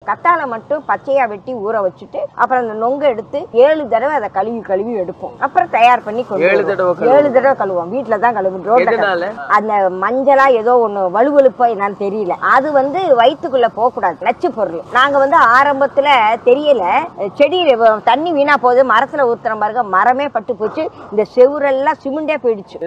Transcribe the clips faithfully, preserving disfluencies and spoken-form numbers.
கத்தாழை மட்டும் பச்சையா வெட்டி ஊற வச்சுட்டு அப்புறம் அந்த நொங்க எடுத்து ஏழு தடவை அதை கழுவி கழுவி எடுப்போம். அப்புறம் தயார் பண்ணி ஏழு தடவை ஏழு தடவை கழுவோம். வீட்டுல தான் கழுவுறோம். அந்த மஞ்சளா ஏதோ ஒண்ணு வலுவலுப்பா என்னன்னு தெரியல, அது வந்து வயிற்றுக்குள்ள போக கூடாது, நச்சு பொருள். நாங்க வந்து ஆரம்பத்துல தெரியல, செடியில தண்ணி வீணா போகுது, மரத்துல ஊத்துற பாருங்க, மரமே பட்டு போச்சு, இந்த செவுரெல்லாம் சிமெண்டே போயிடுச்சு.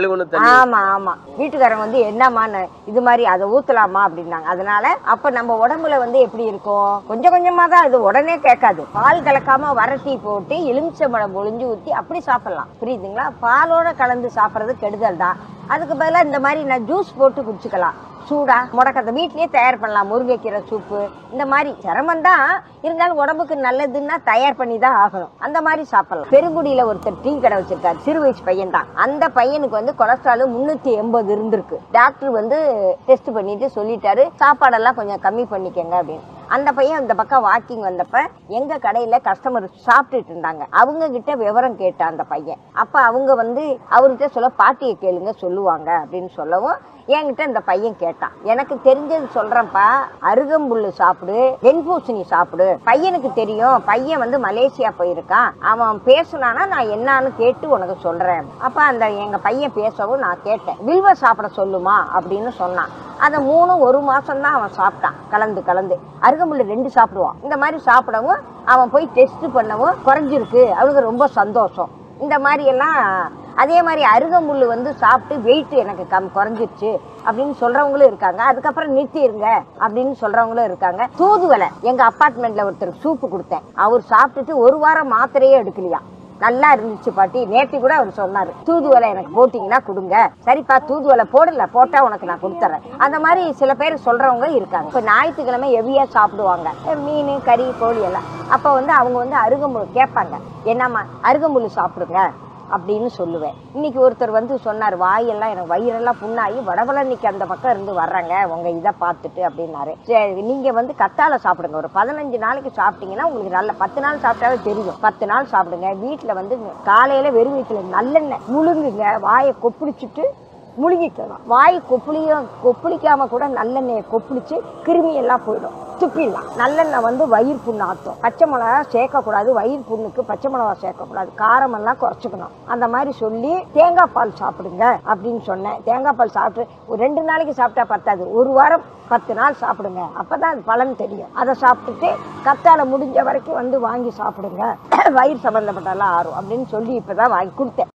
ஆமா ஆமா வீட்டுக்காரங்க வந்து என்னமா இது மாதிரி அதை ஊத்தலாமா அப்படின்னாங்க. அதனால அப்ப நம்ம உடம்புல வந்து எப்படி இருக்கும், கொஞ்சம் கொஞ்சமா தான், இது உடனே கேட்காது. பால் கலக்காம வரட்டி போட்டு எலுமிச்சம்பழம் பொழிஞ்சு ஊத்தி அப்படி சாப்பிடலாம், புரியுதுங்களா? பாலோட கலந்து சாப்பிட்றது கெடுதல் தான். அதுக்கு பதிலாக இந்த மாதிரி நான் ஜூஸ் போட்டு குடிச்சுக்கலாம், சூடா முடக்கத்தை வீட்லயே தயார் பண்ணலாம். முருங்கைக்கீரை சூப்பு இந்த மாதிரி சிரமம் தான் இருந்தாலும் உடம்புக்கு நல்லதுன்னா தயார் பண்ணி தான் ஆகணும். அந்த மாதிரி சாப்பிடலாம். பெருங்குடியில ஒருத்தர் டீ கடை வச்சிருக்காரு, சிறு வயசு பையன் தான். அந்த பையனுக்கு வந்து கொலஸ்ட்ரால் முன்னூத்தி எண்பது இருந்திருக்கு. டாக்டர் வந்து டெஸ்ட் பண்ணிட்டு சொல்லிட்டாரு, சாப்பாடெல்லாம் கொஞ்சம் கம்மி பண்ணிக்கங்க அப்படின்னு. அந்த பையன் இந்த பக்கம் வாக்கிங் வந்தப்ப எங்க கடையில கஸ்டமர் சாப்பிட்டுட்டு இருந்தாங்க, அவங்க கிட்ட விவரம் கேட்டான் அந்த பையன். அப்ப அவங்க வந்து அவர்கிட்ட சொல்ல, பாட்டியை கேளுங்க சொல்லுவாங்க அப்படின்னு சொல்லவும் என்கிட்ட இந்த பையன் கேட்டான். எனக்கு தெரிஞ்சது சொல்றேன்ப்பா, அருகம்புல்லு சாப்பிடு, வெண்பூசணி சாப்பிடு. பையனுக்கு தெரியும், பையன் வந்து மலேசியா போயிருக்கான், அவன் பேசுனானா நான் என்னன்னு கேட்டு உனக்கு சொல்றேன். அப்ப அந்த எங்க பையன் பேசவும் நான் கேட்டேன், வில்வ சாப்பிட சொல்லுமா அப்படின்னு சொன்னான். அதை மூணு ஒரு மாசம் தான் அவன் சாப்பிட்டான், கலந்து கலந்து. அருகம்புல்லு ரெண்டு சாப்பிடுவான். இந்த மாதிரி சாப்பிடவும் அவன் போய் டெஸ்ட் பண்ணவும் குறைஞ்சிருக்கு, அவனுக்கு ரொம்ப சந்தோஷம். இந்த மாதிரி எல்லாம் அதே மாதிரி அருகம்புல்லு வந்து சாப்பிட்டு வெயிட் எனக்கு கம் குறைஞ்சிருச்சு அப்படின்னு சொல்றவங்களும் இருக்காங்க. அதுக்கப்புறம் நிறுத்திடுங்க அப்படின்னு சொல்றவங்களும் இருக்காங்க. தூதுவளை எங்க அப்பார்ட்மெண்ட்ல ஒருத்தருக்கு சூப்பு கொடுத்தேன், அவர் சாப்பிட்டுட்டு ஒரு வாரம் மாத்திரையே எடுக்கலையா, நல்லா இருந்துச்சு பாட்டி. நேற்று கூட அவர் சொன்னாரு, தூதுவளை எனக்கு போட்டீங்கன்னா கொடுங்க. சரிப்பா தூதுவளை போடல, போட்டா உனக்கு நான் கொடுத்துறேன். அந்த மாதிரி சில பேர் சொல்றவங்க இருக்காங்க. இப்ப ஞாயிற்றுக்கிழமை ஹெவியா சாப்பிடுவாங்க, மீன் கறி கோழி எல்லாம். அப்ப வந்து அவங்க வந்து அருகம்புல் கேட்பாங்க, என்னம்மா அருகம்புல் சாப்பிடுங்க அப்படின்னு சொல்லுவேன். இன்னைக்கு ஒருத்தர் வந்து சொன்னார், வாயெல்லாம் எனக்கு வயிறெல்லாம் புண்ணாகி வடபழனிக்கு அந்த பக்கம் இருந்து வர்றாங்க உங்க இதை பார்த்துட்டு அப்படின்னாரு. சரி நீங்க வந்து கத்தாழை சாப்பிடுங்க, ஒரு பதினஞ்சு நாளைக்கு சாப்பிட்டீங்கன்னா உங்களுக்கு நல்ல, பத்து நாள் சாப்பிட்டாவே தெரியும், பத்து நாள் சாப்பிடுங்க. வீட்டுல வந்து காலையில வெறும் வீட்டுல நல்லெண்ணெய் முழுங்குங்க, வாயை கொப்பளிச்சுட்டு முழுங்கிக்கலாம். வாய் கொப்பளிய கொப்பளிக்காம கூட நல்லெண்ணெயை கொப்பளிச்சு கிருமி எல்லாம் போயிடும், துப்பிடலாம். நல்லெண்ணெய் வந்து வயிறு புண்ணு ஆற்றும். பச்சை மிளகா சேர்க்கக்கூடாது, வயிறு புண்ணுக்கு பச்சை மிளகா சேர்க்கக்கூடாது, காரமெல்லாம் குறைச்சிக்கணும். அந்த மாதிரி சொல்லி தேங்காய் பால் சாப்பிடுங்க அப்படின்னு சொன்னேன். தேங்காய் பால் சாப்பிட்டு ஒரு ரெண்டு நாளைக்கு சாப்பிட்டா பத்தாது, ஒரு வாரம் பத்து நாள் சாப்பிடுங்க, அப்பதான் அது பலன் தெரியும். அதை சாப்பிட்டுட்டு கத்தாழை முடிஞ்ச வரைக்கும் வந்து வாங்கி சாப்பிடுங்க, வயிறு சம்பந்தப்பட்டாலாம் ஆறும் அப்படின்னு சொல்லி இப்பதான் வாங்கி கொடுத்தேன்.